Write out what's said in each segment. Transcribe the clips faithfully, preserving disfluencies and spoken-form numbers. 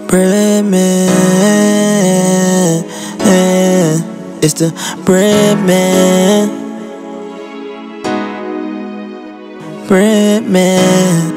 Breadmaan, it's the Breadmaan, Breadmaan.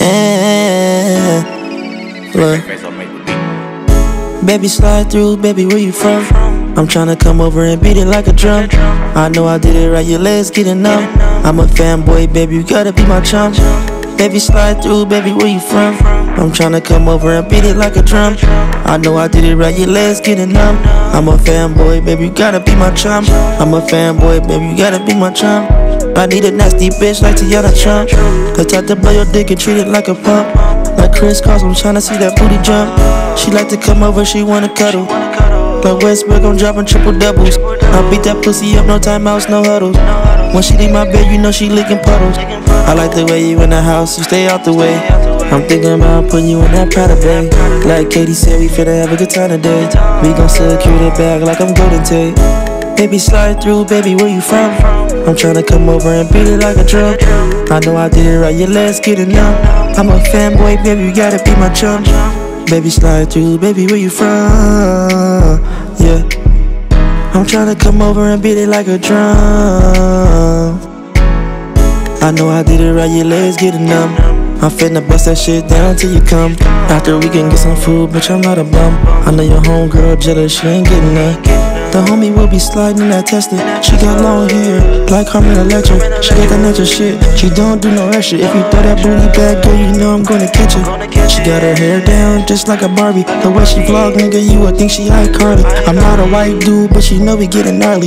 Look, baby, slide through, baby, where you from? I'm tryna come over and beat it like a drum. I know I did it right, your legs getting numb. I'm a fanboy, baby, you gotta be my chum. Baby, slide through, baby, where you from? I'm tryna come over and beat it like a drum. I know I did it right, your legs getting numb. I'm a fanboy, baby, you gotta be my chum. I'm a fanboy, baby, you gotta be my chum. I need a nasty bitch like Tiana Trump. The type to blow your dick and treat it like a pump. Like Chris Cross, I'm tryna see that booty jump. She like to come over, she wanna cuddle. Like Westbrook, I'm dropping triple doubles. I beat that pussy up, no timeouts, no huddles. When she leave my bed, you know she licking puddles. I like the way you in the house, you stay out the way. I'm thinking about putting you in that Prada bag. Like Katie said, we finna have a good time today. We gon' secure the bag like I'm Golden Tate. Baby, slide through, baby, where you from? I'm tryna come over and beat it like a drum. I know I did it right, your legs getting numb. I'm a fanboy, baby, you gotta be my chum. Baby, slide through, baby, where you from? Yeah, I'm tryna come over and beat it like a drum. I know I did it right, your legs getting numb. I'm finna bust that shit down till you come. After we can get some food, bitch, I'm not a bum. I know your homegirl jealous, she ain't getting none. The homie will be sliding in that Tesla. She got long hair, like Carmen Electric. She got that natural shit, she don't do no extra. If you throw that booty back, girl, you know I'm gonna catch it. She got her hair down just like a Barbie. The way she vlog, nigga, you would think she iCarly. I'm not a white dude, but she know we getting gnarly.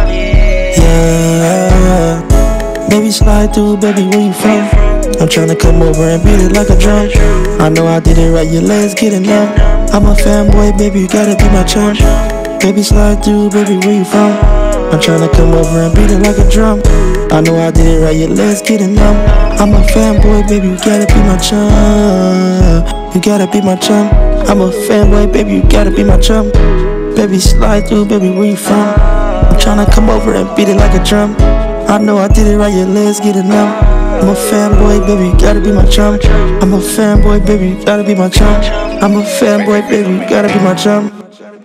Yeah, baby, slide through, baby, where you from? I'm tryna come over and beat it like a drum. I know I did it right, your legs getting numb. I'm a fanboy, baby, you gotta be my chum. Baby, slide through, baby, where you from? I'm tryna come over and beat it like a drum. I know I did it right, your legs getting numb. I'm a fanboy, baby, you gotta be my chum. You gotta be my chum. I'm a fanboy, baby, you gotta be my chum. Baby, slide through, baby, where you from? I'm tryna come over and beat it like a drum. I know I did it right, your legs getting numb. I'm a fanboy, baby, you gotta be my chum. I'm a fanboy, baby, you gotta be my chum. I'm a fanboy, baby, you gotta be my chum.